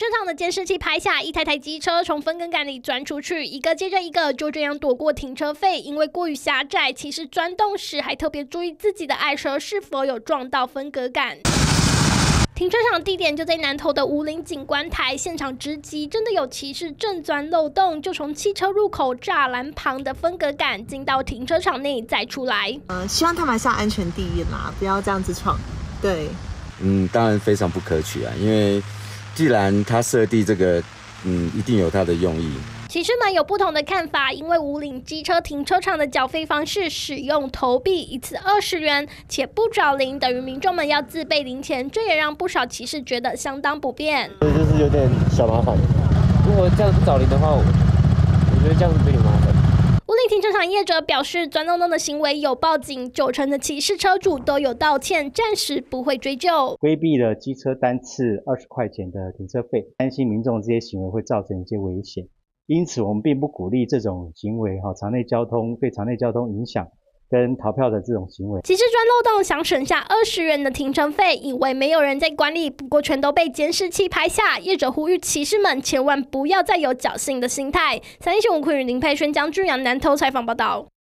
车场的监视器拍下一台台机车从分隔杆里钻出去，一个接着一个，就这样躲过停车费。因为过于狭窄，骑士钻洞时还特别注意自己的爱车是否有撞到分隔杆。停车场地点就在南投的武岭警官台，现场直击，真的有骑士正钻漏洞，就从汽车入口栅栏旁的分隔杆进到停车场内再出来。 希望他们还是要安全第一啦，不要这样子闯。对， 当然非常不可取啊，因为既然他设定这个，一定有他的用意。 骑士们有不同的看法，因为武岭机车停车场的缴费方式使用投币，一次20元，且不找零，等于民众们要自备零钱，这也让不少骑士觉得相当不便。 就是有点小麻烦。如果这样不找零的话，我觉得这样子有点麻烦。 武岭停车场业者表示，钻洞洞的行为有报警，90%的骑士车主都有道歉，暂时不会追究。 规避了机车单次20块钱的停车费，担心民众这些行为会造成一些危险。因此，我们并不鼓励这种行为，场内交通对场内交通影响跟逃票的这种行为。 骑士钻漏洞想省下20元的停车费，以为没有人在管理，不过全都被监视器拍下。业者呼吁骑士们千万不要再有侥幸的心态。3立新闻林佩轩、江俊阳南投采访报道。